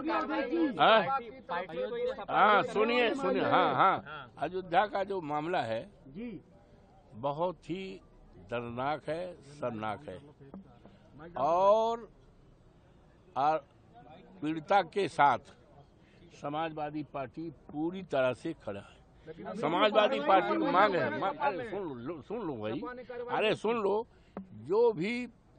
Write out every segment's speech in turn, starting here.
हाँ सुनिए सुनिए, हाँ, अयोध्या का जो मामला है बहुत ही दर्दनाक है, शर्मनाक है और पीड़िता के साथ समाजवादी पार्टी पूरी तरह से खड़ा है। समाजवादी पार्टी की मांग है, अरे सुन लो भाई, अरे सुन लो, जो भी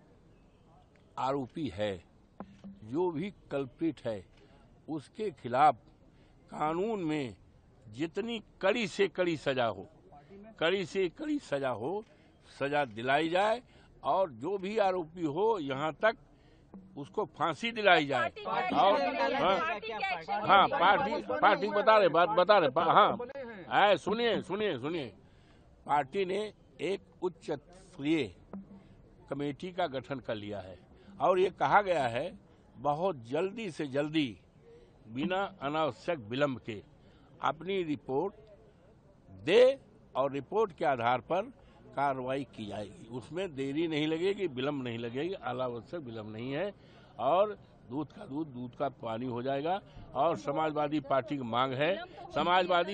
आरोपी है, जो भी कल्प्रिट है, उसके खिलाफ कानून में जितनी कड़ी से कड़ी सजा हो, कड़ी से कड़ी सजा हो, सजा दिलाई जाए और जो भी आरोपी हो यहाँ तक उसको फांसी दिलाई जाए। और हाँ, पार्टी बता रहे हाँ, सुनिए, पार्टी ने एक उच्च स्तरीय कमेटी का गठन कर लिया है और ये कहा गया है बहुत जल्दी से जल्दी बिना अनावश्यक विलंब के अपनी रिपोर्ट दे और रिपोर्ट के आधार पर कार्रवाई की जाएगी। उसमें देरी नहीं लगेगी, विलंब नहीं लगेगी, अनावश्यक विलंब नहीं है और दूध का दूध, दूध का पानी हो जाएगा। और समाजवादी पार्टी की मांग है, समाजवादी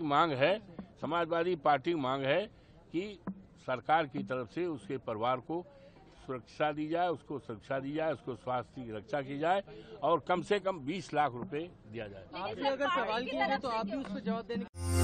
पार्टी की मांग है कि सरकार की तरफ से उसके परिवार को सुरक्षा दी जाए, उसको सुरक्षा दी जाए, उसको स्वास्थ्य की रक्षा की जाए और कम से कम 20 लाख रुपए दिया जाए। आपसे अगर सवाल किया जाए तो आप भी उस पर जवाब देने